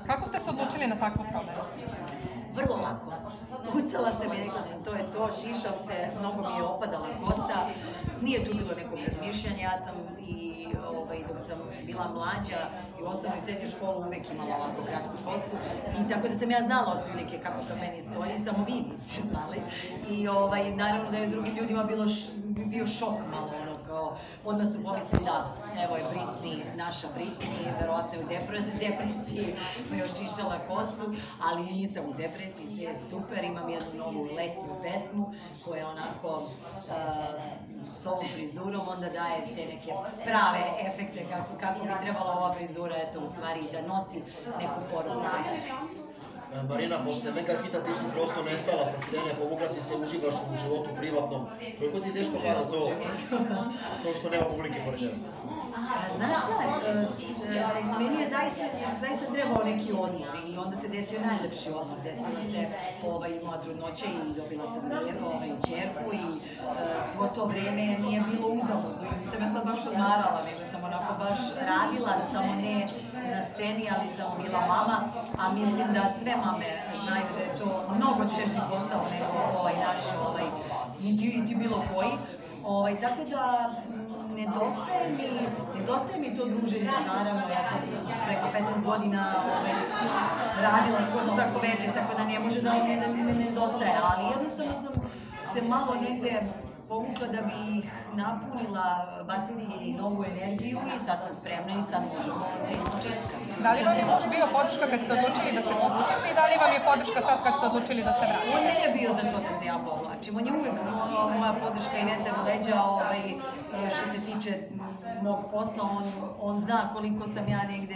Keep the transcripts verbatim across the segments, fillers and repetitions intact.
Kako ste se odlučili na takvu promenu? Vrlo lako. Ustala sam i rekla sam to je to, šišao se, mnogo mi je opadala kosa, nije tu bilo nekog razmišljanja, ja sam i dok sam bila mlađa i u osnovnoj i srednjoj školu uvek imala ovako kratku kosu i tako da sam ja znala otprilike kako to meni stoji, samo vi niste znali i naravno da je drugim ljudima bio šok malo ono kao, odmah su pomislili da evo je Britney, naša Britney, verovatno je u depresiji, me još šišala kosu, ali nisam u depresiji, sve je super, imam jednu novu letnju pesmu koja onako s ovom frizurom onda daje te neke prave efekte kako bi trebala ova frizura, eto, u stvari da nosi neku poruku. Marina, posle Mega hita ti si prosto nestala sa scene, povukla si se, uživaš u životu privatnom. Koliko ti teško pada to, to što nema publike pored njega? Znaš šta, meni je zaista trebao neki odmor i onda se desio najlepši odmor. Desila se moja trudnoća i dobila sam ćerku i svo to vreme nije bilo uzaludno. Nisam ja sad baš odmarala, nego sam onako baš radila, samo ne na sceni, ali sam bila mama, a mislim da sve mame znaju da je to mnogo teži posao nego ovaj naš, niti bilo koji. Tako da nedostaje mi to druženje, naravno, ja sam preko petnaest godina radila skoro svako večer, tako da ne može da me nedostaje, ali jednostavno sam se malo negde povukla da bih napunila baterije i novu energiju i sad sam spremna i sad možemo sve iz početka. Da li vam je muž bio podrška kad ste odlučili da se povučete i da li vam je podrška sad kad ste odlučili da se vratite? On nije bio za to da se ja povlačim, on je uvek moja podrška i vetar u leđa što se tiče mog posla, on zna koliko sam ja negde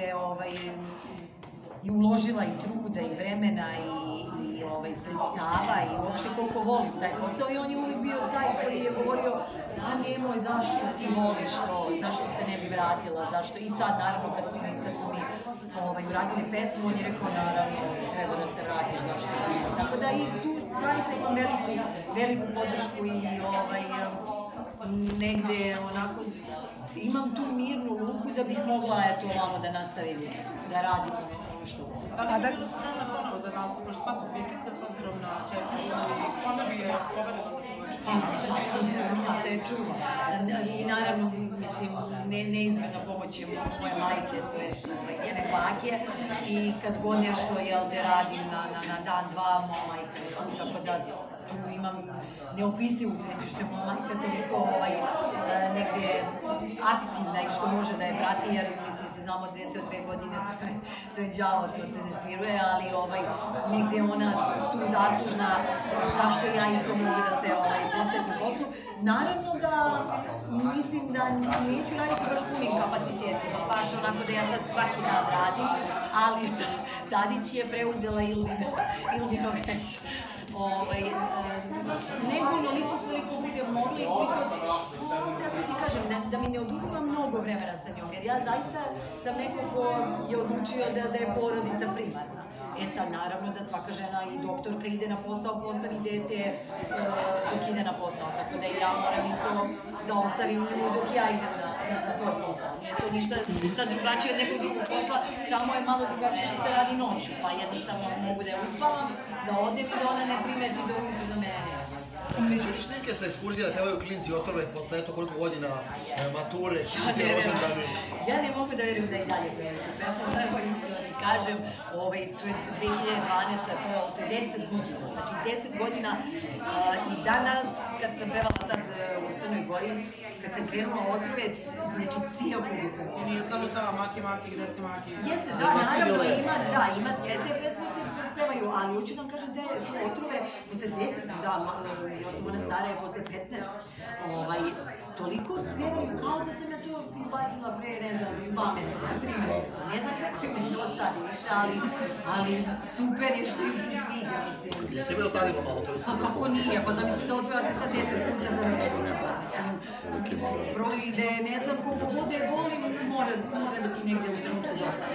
i uložila i truda i vremena i sredstava i uopšte koliko volim taj posao i on je uvijek bio taj koji je govorio a nemoj, zašto ti voliš to, zašto se ne bi vratila, zašto i sad naravno kad su mi uradili pesmu on je rekao naravno treba da se vratiš, zašto ne, tako da i tu zaista imam veliku podršku i negde onako imam tu mirnu luku da bih mogla eto ovamo da nastavim da radim ono što volim. Da li bi bila spremna ponovo da nastupaš svakog vikenda s obzirom na čerku i kome bi je poverila na čuvanju? Da je čuva. I naravno, mislim, neizmjerna pomoć je moje majke, to je njene bake i kad god nešto radim na dan, dva, moja majka je tu, tako da tu imam neopisivu sreću što je moja majka toliko negde aktivna i što može da je prati, jer mislim se znamo dete od dve godine, to je đavo, to se ne smiruje, ali negde ona tu zaslužna zašto ja isto mogu da se posvetim poslu. Naravno da mislim da neću raditi baš punim kapacitetima, baš onako da ja sad svaki dan radim, ali Tadić je preuzela Ildino večer. Nego onoliko koliko budem mogli i koliko, kako ti kažem, da mi ne oduzima mnogo vremena sa njom, jer ja zaista sam neko ko je odlučio da je porodica primarna. E sad, naravno da svaka žena i doktorka ide na posao, postavi dete dok ide na posao, tako da i ja moram isto da ostavim nju dok ja idem na svoj posao. Nije to ništa sad drugačije od nekog drugog posla, samo je malo drugačije što se radi noću, pa jednostavno mogu da je uspavam, da odem i da ona ne primeti do ujutru do mene. Neću ni snimke sa ekskurzija da pevaju klinci otrove posle eto koliko godina mature, ekskurzije, rođendani. Ja ne mogu da verujem da i dalje pevaju tu pesmu, tako iskreno ti kažem, to je dve hiljade dvanaesta. to je deset godina, znači deset godina i dan danas kad sam pevala sad u Crnoj Gori, kad sam krenula otrove, znači cijel publikum. I nije samo ta Maki Maki, gde si Maki? Jeste, da, naravno ima, da, ima sve te pesme se pevaju, ali hoću da vam kažem te otrove, posle deset, da, još sam ona stara je posle petnaest, toliko pevaju kao da sam ja to izbacila pre, ne znam, dva meseca, tri meseca, ne znam kako im je to sad više, ali super je što im se sviđa, mislim. Tebe je osadilo malo to? Pa kako nije, pa zamislite da odpevate sad deset puta za večer, mislim, broj ide, ne znam koliko vode volim, mora da ti negde u trenutku dosadne, ali naravno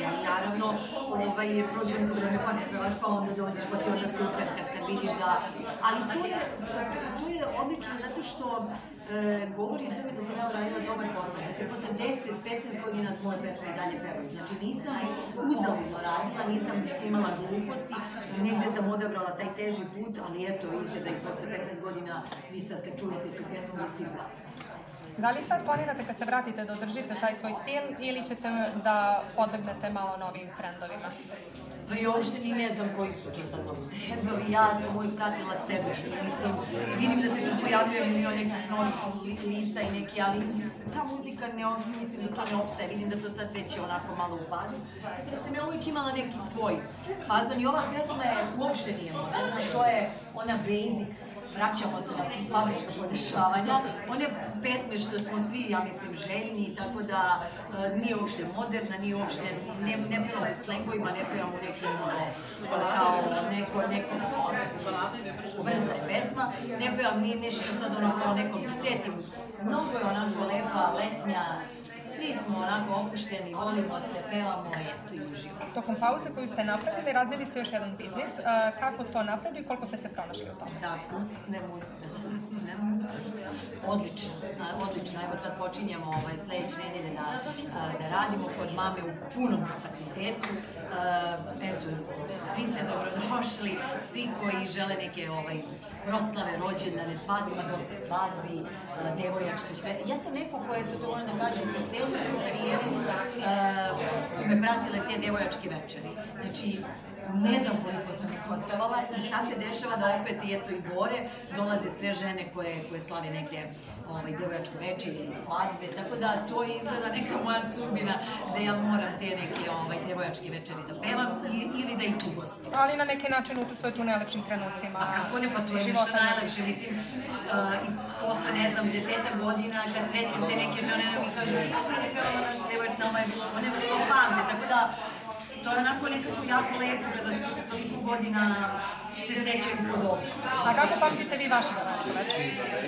naravno ovaj, prođe neko vreme pa ne pevaš, pa onda dođeš, pa ti onda super kad, kad vidiš da... Ali to je, to je odlično zato što e, govori o tome da sam ja uradila dobar posao, da se posle deset do petnaest godina moje pesme i dalje pevaju. Znači nisam uzaludno radila, nisam snimala gluposti, negde sam odabrala taj teži put, ali eto, vidite da i posle petnaest godina vi sad kad čujete tu pesmu vi sigurno. Da li sad planirate kad se vratite da održite taj svoj stil ili ćete da podlegnete malo novim trendovima? Pa i uopšte ni ne znam koji su to sad novi trendovi, ja sam uvijek pratila sebe, mislim, vidim da se tu pojavljuje milion nekih novih lica i neki, ali ta muzika, ne, mislim da to ne opstaje, vidim da to sad već je onako malo u padu. Dakle, sam ja uvijek imala neki svoj fazon i ova pesma je uopšte nije moderna, to je ona basic, vraćamo se na fabrička podešavanja, one pesme što smo svi, ja mislim, željni, tako da e, nije uopšte moderna, nije uopšte, ne, ne pevamo u slengovima, ne pevamo u nekim, kao neko, neko, brza je pesma, ne pevam ni nešto sad ono kao nekom se sjetim, mnogo je onako lepa, letnja, svi smo onako opušteni, volimo se, pevamo, eto i uživamo. Tokom pauze koju ste napravili, razvili ste još jedan biznis. Kako to napravili i koliko ste se pronašli u tome? Da, kucnemo, kucnemo. Odlično, odlično. Evo sad počinjemo ovaj, sledeće nedelje da, da radimo kod mame u punom kapacitetu. Eto, svi ste dobrodošli, svi koji žele neke ovaj, proslave, rođendane, svadbe, ima dosta svadbi, devojačkih. Ja sam neko koja, eto, to moram da kažem, kroz cijelu svoju karijeru su me pratile te devojačke večeri. Znači, ne znam koliko sam ih otpevala i sad se dešava da opet i eto i Bore dolaze sve žene koje, koje slave negdje ovaj, devojačku večer ili svadbe, tako da to izgleda neka moja sudbina da ja moram te neke ovaj, devojačke večeri da pevam i, ili da ih ugostim. Ali na neki način učestvujete u najlepšim trenucima. A kako ne, pa to je nešto najlepše, mislim, uh, i posle, ne znam, desetak godina kad sretnim te neke žene da mi kažu kako si pevala naša devojačna, nama je bilo, one to pamte, tako da to je onako nekako jako lepo kada se toliko godina se sećaju podobno. A kako pasite vi vaše devojačke večeri?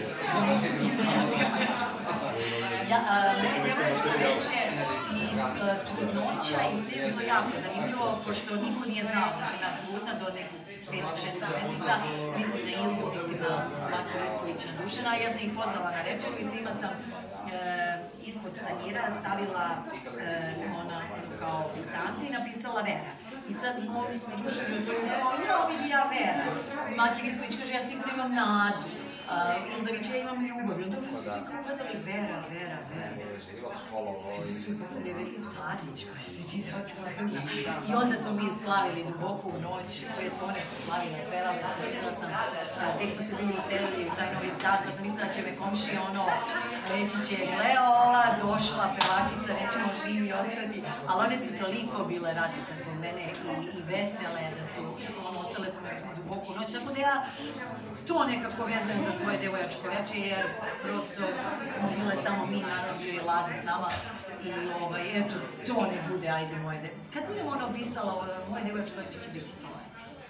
Ja, moje devojačko večer i trudnoća i sve je bilo jako zanimljivo, pošto niko nije znao da sam ja trudna do nekog petog šestog meseca, mislim na Ilgu, mislim na Matu Leskovića Dušana, ja sam ih pozvala na večeru i svima sam ispod tanjira stavila ona kao pisamci i napisala Vera. I sad on Dušan mi otvorio, ja vidi ja Vera. Mati Lesković kaže, ja sigurno imam nadu. Ildović, ja imam ljubav. I onda su svi kao gledali Vera, Vera, Vera. I svi gledali Tadić, pa si ti za to. I onda smo mi slavili duboko u noć, to jest one su slavile, pevale su, sad sam, tek smo se bili uselili u taj Novi Sad, pa sam mislila da će me komšija ono reći će, gle ova, došla pevačica, nećemo živi ostati, ali one su toliko bile radosne zbog mene i, i vesele, da su, ono, ostale smo duboko u noć, tako da ja to nekako vezujem za svoje devojačko veče, jer prosto smo bile samo mi, naravno bio i Laza s nama i ovaj, eto, to ne bude, ajde moje, kad budem ono pisala, moje devojačko veče će biti to, eto.